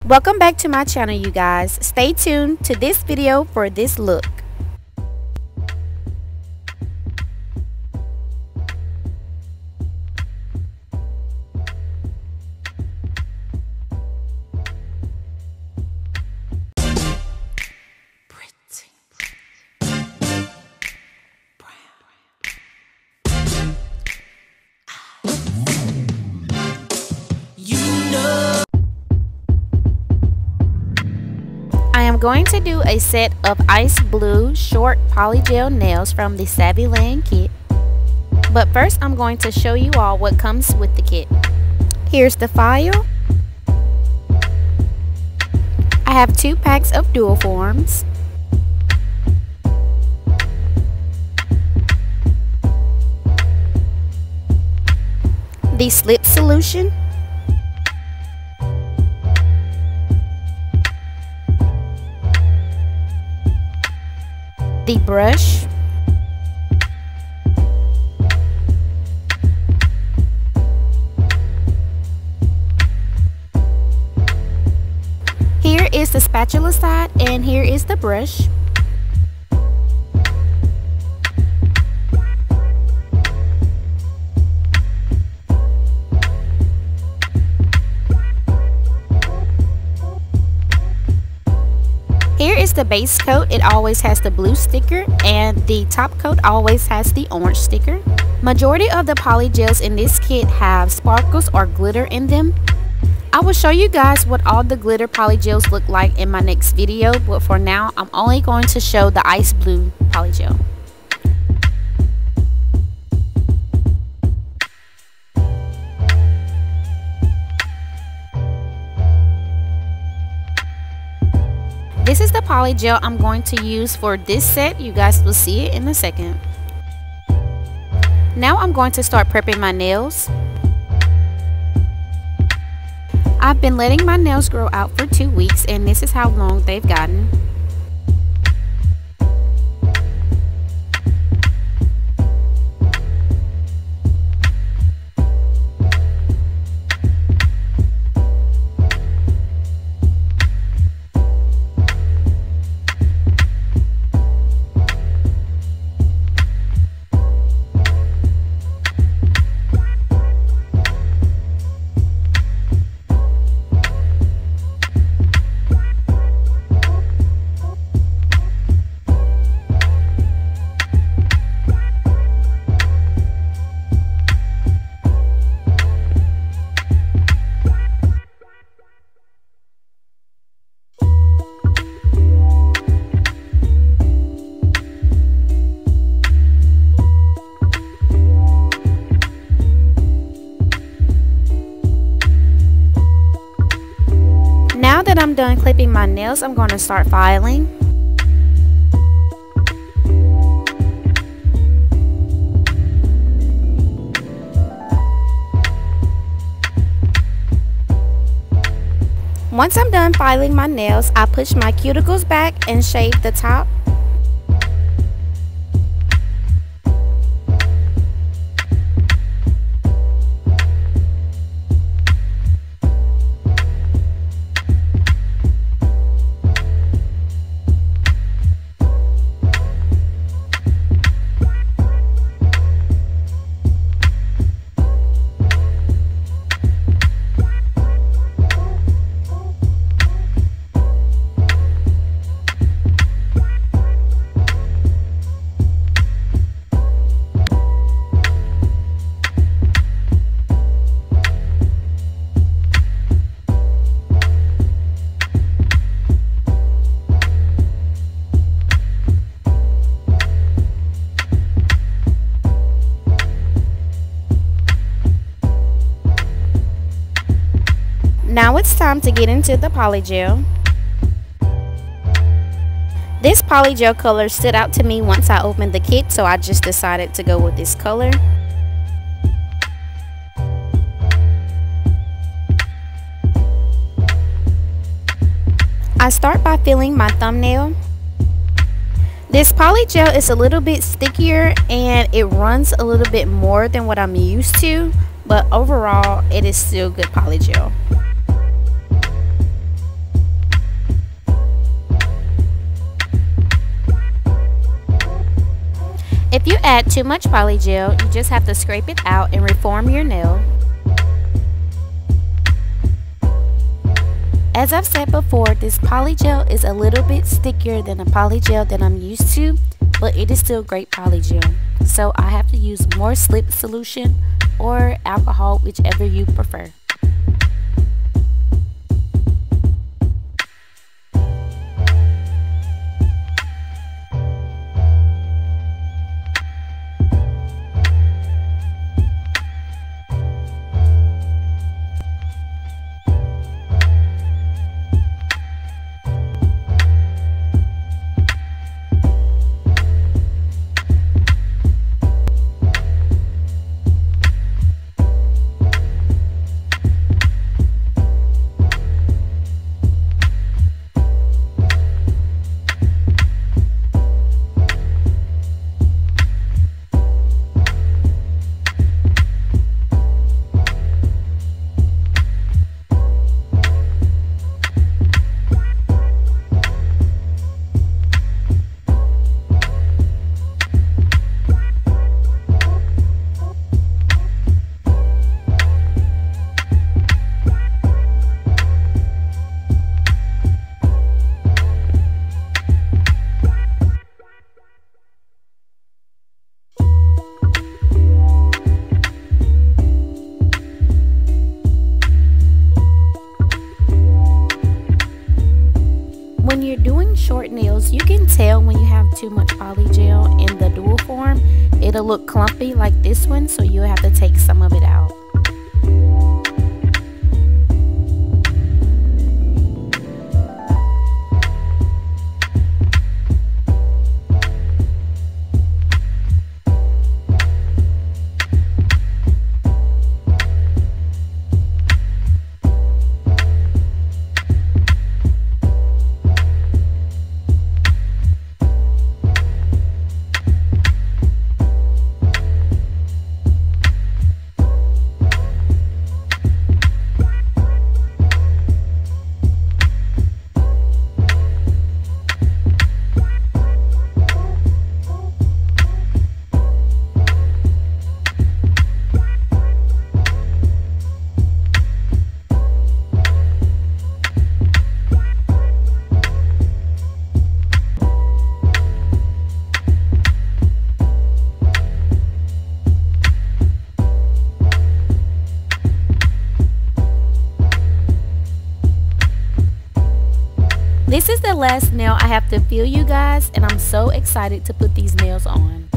Welcome back to my channel, you guys. Stay tuned to this video for this look. I am going to do a set of ice blue short polygel nails from the Savvy Land kit. But first I'm going to show you all what comes with the kit. Here's the file. I have 2 packs of dual forms. The slip solution. The brush, here is the spatula side and here is the brush. Here is the base coat. It always has the blue sticker, and the top coat always has the orange sticker. Majority of the polygels in this kit have sparkles or glitter in them. I will show you guys what all the glitter polygels look like in my next video, but for now I'm only going to show the ice blue polygel. This is the polygel I'm going to use for this set. You guys will see it in a second. Now I'm going to start prepping my nails. I've been letting my nails grow out for 2 weeks, and this is how long they've gotten. Now that I'm done clipping my nails, I'm going to start filing. Once I'm done filing my nails, I push my cuticles back and shave the top. Now it's time to get into the polygel. This polygel color stood out to me once I opened the kit, so I just decided to go with this color. I start by filling my thumbnail. This polygel is a little bit stickier and it runs a little bit more than what I'm used to, but overall it is still good polygel. If you add too much polygel, you just have to scrape it out and reform your nail. As I've said before, this polygel is a little bit stickier than a polygel that I'm used to, but it is still great polygel. So I have to use more slip solution or alcohol, whichever you prefer. When you're doing short nails, you can tell when you have too much polygel in the dual form. It'll look clumpy like this one, so you'll have to take some of it out. This is the last nail I have to fill, you guys, and I'm so excited to put these nails on.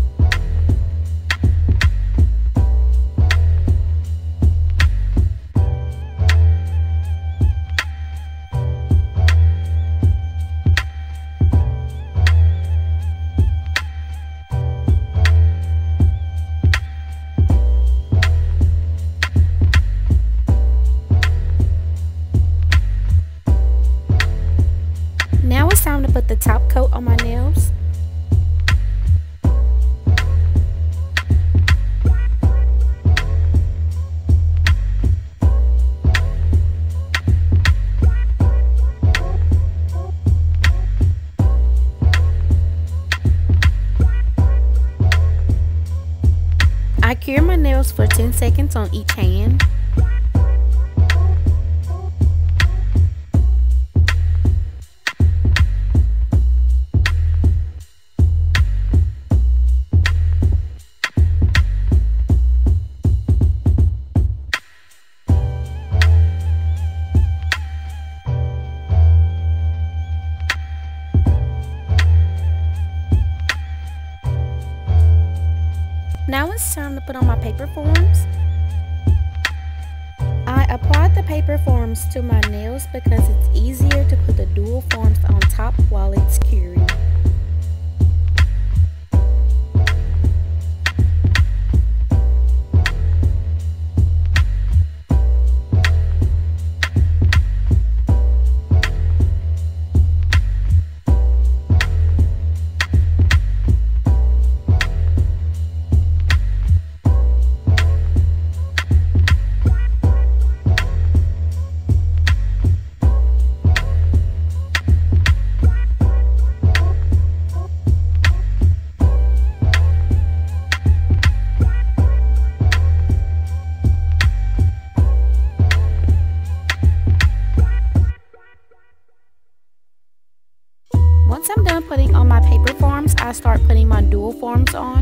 Now it's time to put the top coat on my nails. I cure my nails for 10 seconds on each hand. Now it's time to put on my paper forms. I applied the paper forms to my nails because it's easier to put the dual forms on top while it's curing. putting on my paper forms, I start putting my dual forms on.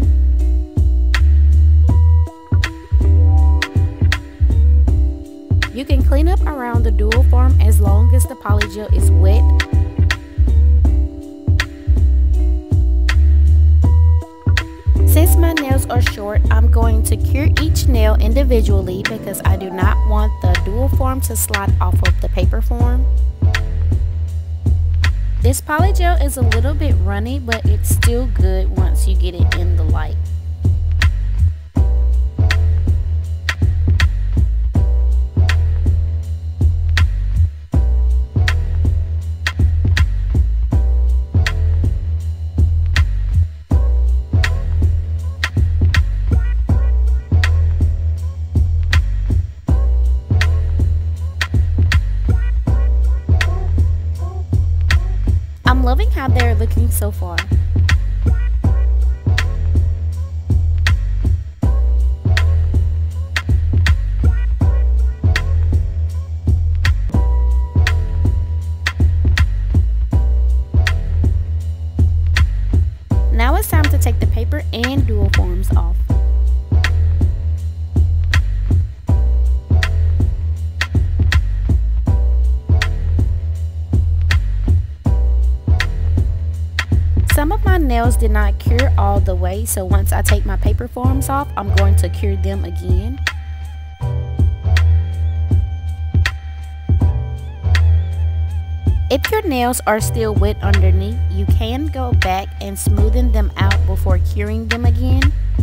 You can clean up around the dual form as long as the polygel is wet. Since my nails are short, I'm going to cure each nail individually because I do not want the dual form to slide off of the paper form. This polygel is a little bit runny, but it's still good once you get it in the light. I'm loving how they're looking so far. Now it's time to take the paper and dual forms off. Some of my nails did not cure all the way, so once I take my paper forms off, I'm going to cure them again. If your nails are still wet underneath, you can go back and smoothen them out before curing them again.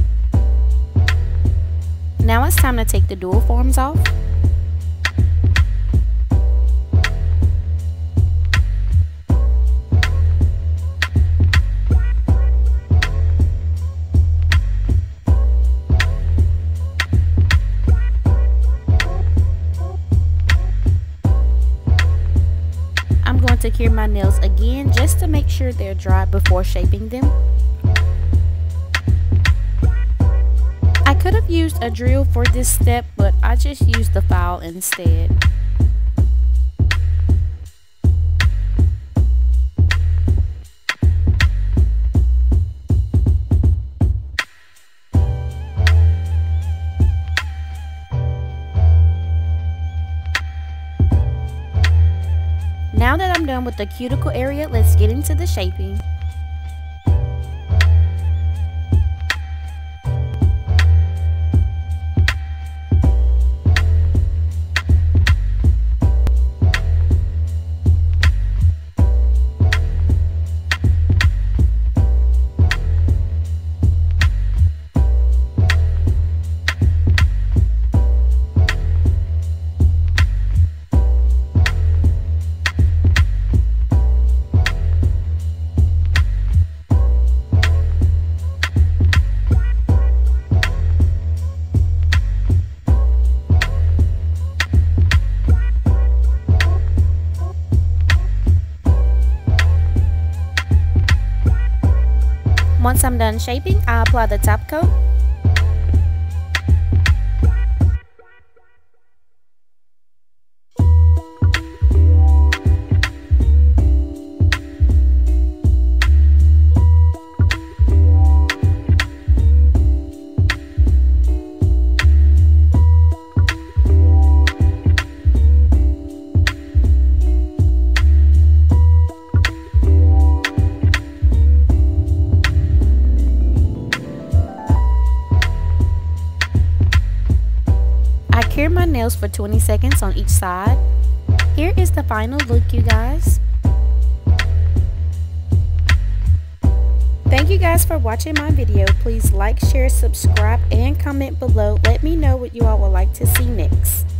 Now it's time to take the dual forms off. I'm going to cure my nails again just to make sure they're dry before shaping them. I could have used a drill for this step, but I just used the file instead. Now that I'm done with the cuticle area, let's get into the shaping. Once I'm done shaping, I apply the top coat. Cure my nails for 20 seconds on each side. Here is the final look, you guys. Thank you guys for watching my video. Please like, share, subscribe, and comment below. Let me know what you all would like to see next.